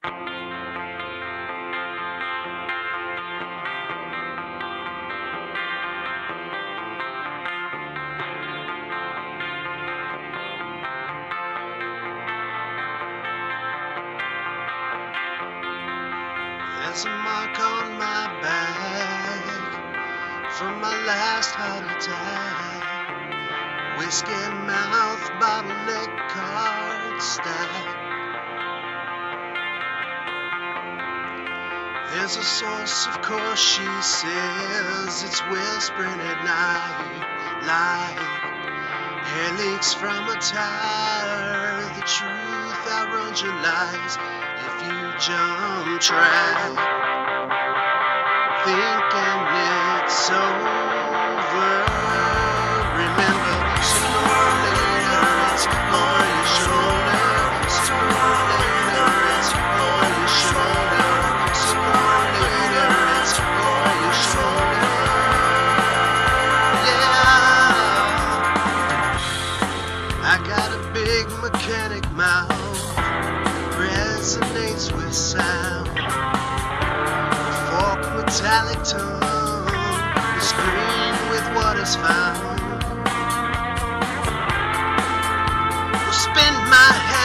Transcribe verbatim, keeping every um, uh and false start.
There's a mark on my back from my last heart attack. Whiskey mouth, bottleneck, card stack. There's a source, of course, she says. It's whispering at night, like hair leaks from a tire. The truth outruns your lies if you jump track, thinking it's over. Remember, sooner or later it's on your shoulder. Sooner or later it's on your shoulder. Sooner or later it's on your shoulder. Yeah, I got a big mechanic mouth, resonates with sound. A forked metallic tongue is green with what is found. Will spin my head